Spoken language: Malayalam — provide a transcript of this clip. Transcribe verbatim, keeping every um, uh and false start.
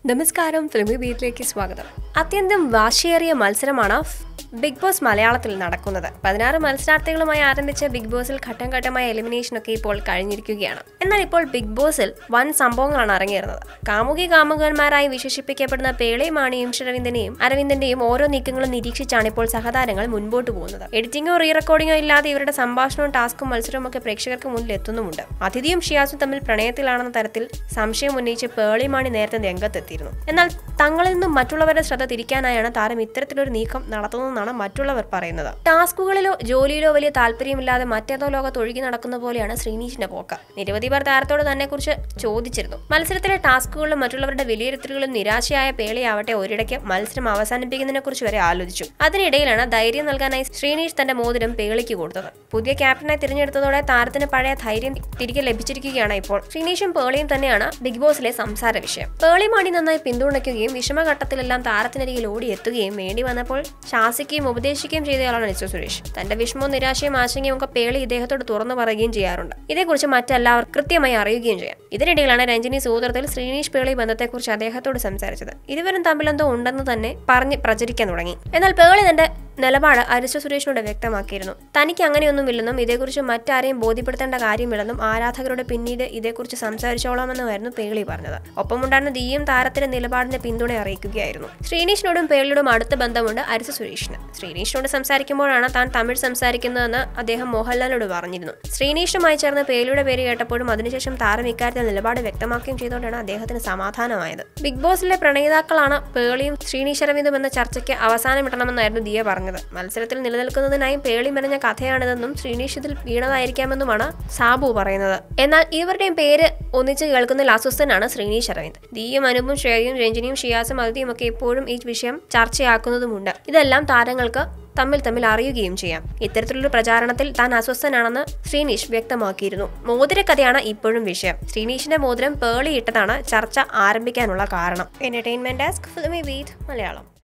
നമസ്കാരം, ഫിലിമി ബീറ്റിലേക്ക് സ്വാഗതം. അത്യന്തം വാശിയേറിയ മത്സരമാണ് ബിഗ് ബോസ് മലയാളത്തിൽ നടക്കുന്നത്. പതിനാറ് മത്സരാർത്ഥികളുമായി ആരംഭിച്ച ബിഗ് ബോസിൽ ഘട്ടം ഘട്ടമായ എലിമിനേഷനൊക്കെ ഇപ്പോൾ കഴിഞ്ഞിരിക്കുകയാണ്. എന്നാൽ ഇപ്പോൾ ബിഗ് ബോസിൽ വൻ സംഭവങ്ങളാണ് അരങ്ങേറുന്നത്. കാമുകി കാമുകന്മാരായി വിശേഷിപ്പിക്കപ്പെടുന്ന പേളി മാണിയും അരവിന്ദനെയും അരവിന്ദന്റെയും ഓരോ നീക്കങ്ങളും നിരീക്ഷിച്ചാണ് ഇപ്പോൾ സഹതാരങ്ങൾ മുൻപോട്ട് പോകുന്നത്. എഡിറ്റിംഗോ റീ റെക്കോർഡിംഗോ ഇല്ലാതെ ഇവരുടെ സംഭാഷണവും ടാസ്കും മത്സരവും ഒക്കെ പ്രേക്ഷകർക്ക് മുന്നിൽ എത്തുന്നുമുണ്ട്. അതിഥിയും ഷിയാസും തമ്മിൽ പ്രണയത്തിലാണെന്ന തരത്തിൽ സംശയം ഉന്നയിച്ച് പേളി മാണി നേരത്തെ രംഗത്തെത്തിയിരുന്നു. എന്നാൽ തങ്ങളിൽ നിന്നും മറ്റുള്ളവരുടെ ശ്രദ്ധ തിരിക്കാനായാണ് താരം ഇത്തരത്തിലൊരു നീക്കം നടത്തുന്നതെന്നാണ് മറ്റുള്ളവർ പറയുന്നത്. ടാസ്കുകളിലോ ജോലിയിലോ വലിയ താല്പര്യമില്ലാതെ മറ്റേതോ ലോകത്ത് ഒഴുകി നടക്കുന്ന പോലെയാണ് ശ്രീനീഷിന്റെ പോക്ക്. നിരവധി പേർ താരത്തോട് തന്നെ കുറിച്ച് ചോദിച്ചിരുന്നു. മത്സരത്തിലെ ടാസ്കുകളിലും മറ്റുള്ളവരുടെ വിലയിരുത്തലുകളും നിരാശയായ പേളിയാവട്ടെ ഒരിടയ്ക്ക് മത്സരം അവസാനിപ്പിക്കുന്നതിനെ കുറിച്ച് വരെ ആലോചിച്ചു. അതിനിടയിലാണ് ധൈര്യം നൽകാനായി ശ്രീനീഷ് തന്റെ മോതിരം പേളിക്ക് കൊടുത്തത്. പുതിയ ക്യാപ്റ്റനായി തിരഞ്ഞെടുത്തതോടെ താരത്തിന് പഴയ ധൈര്യം തിരികെ ലഭിച്ചിരിക്കുകയാണ്. ഇപ്പോൾ ശ്രീനീഷും പേളിയും തന്നെയാണ് ബിഗ് ബോസിലെ സംസാര വിഷയം. പേളി മാണി നന്നായി പിന്തുണയ്ക്കുകയും വിഷമഘട്ടത്തിലെല്ലാം താരത്തിനരികിൽ ഓടിയെത്തുകയും വേണ്ടി വന്നപ്പോൾ ശാസിക്കുകയും ഉപദേശിക്കുകയും ചെയ്തയാളാണ് അരിസ്റ്റോ സുരേഷ്. തന്റെ വിഷമവും നിരാശയും ആശങ്കയും ഒക്കെ പേളി ഇദ്ദേഹത്തോട് തുറന്നു പറയുകയും ചെയ്യാറുണ്ട്. ഇതേക്കുറിച്ച് മറ്റെല്ലാവർക്കും കൃത്യമായി അറിയുകയും ചെയ്യാം. ഇതിനിടയിലാണ് രഞ്ജിനി സൂത്രത്തിൽ ശ്രീനീഷ് പേളി ബന്ധത്തെക്കുറിച്ച് അദ്ദേഹത്തോട് സംസാരിച്ചത്. ഇരുവരും തമ്മിലെന്തോ ഉണ്ടെന്ന് തന്നെ പറഞ്ഞ് പ്രചരിക്കാൻ തുടങ്ങി. എന്നാൽ പേളി തന്റെ നിലപാട് അരിസ്റ്റോ സുരേഷിനോട് വ്യക്തമാക്കിയിരുന്നു. തനിക്ക് അങ്ങനെയൊന്നുമില്ലെന്നും ഇതേക്കുറിച്ച് മറ്റാരെയും ബോധ്യപ്പെടുത്തേണ്ട കാര്യമില്ലെന്നും ആരാധകരോട് പിന്നീട് ഇതേക്കുറിച്ച് സംസാരിച്ചോളാമെന്നുമായിരുന്നു പേളി പറഞ്ഞത്. ഒപ്പമുണ്ടായിരുന്ന ദിയും താരത്തിന്റെ നിലപാടിന്റെ പിന്തുണ അറിയിക്കുകയായിരുന്നു. ശ്രീനീഷിനോടും പേളിയോടും അടുത്ത ബന്ധമുണ്ട് അരിസ്റ്റോ സുരേഷിന്. ശ്രീനീഷിനോട് സംസാരിക്കുമ്പോഴാണ് താൻ തമിഴ് സംസാരിക്കുന്നതെന്ന് അദ്ദേഹം മോഹൻലാലിനോട് പറഞ്ഞിരുന്നു. ശ്രീനീഷുമായി ചേർന്ന് പേളിയുടെ പേര് കേട്ടപ്പോഴും അതിനുശേഷം താരം ഇക്കാര്യത്തിൽ നിലപാട് വ്യക്തമാക്കുകയും ചെയ്തുകൊണ്ടാണ് അദ്ദേഹത്തിന് സമാധാനമായത്. ബിഗ് ബോസിലെ പ്രണയിതാക്കളാണ് പേളിയും ശ്രീനീഷ് അരവിന്ദും എന്ന ചർച്ചയ്ക്ക് അവസാനമിടണമെന്നായിരുന്നു ദിയ പറഞ്ഞത്. മത്സരത്തിൽ നിലനിൽക്കുന്നതിനായി പേളി മെനഞ്ഞ കഥയാണിതെന്നും ശ്രീനീഷ് ഇതിൽ വീണതായിരിക്കാമെന്നുമാണ് സാബു പറയുന്നത്. എന്നാൽ ഇവരുടെയും പേര് ഒന്നിച്ച് കേൾക്കുന്നതിൽ അസ്വസ്ഥനാണ് ശ്രീനീഷ് അരവിന്ദ്. ദിയും അനുപും ശ്രേയയും രഞ്ജിനിയും ഷിയാസും അതിഥിയും ഒക്കെ ഇപ്പോഴും ഈ വിഷയം ചർച്ചയാക്കുന്നതുമുണ്ട്. ഇതെല്ലാം താരങ്ങൾക്ക് തമ്മിൽ തമ്മിൽ അറിയുകയും ചെയ്യാം. ഇത്തരത്തിലൊരു പ്രചാരണത്തിൽ താൻ അസ്വസ്ഥനാണെന്ന് ശ്രീനീഷ് വ്യക്തമാക്കിയിരുന്നു. മോതിരക്കഥയാണ് ഇപ്പോഴും വിഷയം. ശ്രീനീഷിന്റെ മോതിരം പേളി ഇട്ടതാണ് ചർച്ച ആരംഭിക്കാനുള്ള കാരണം. Entertainment desk, Filmibeat Malayalam.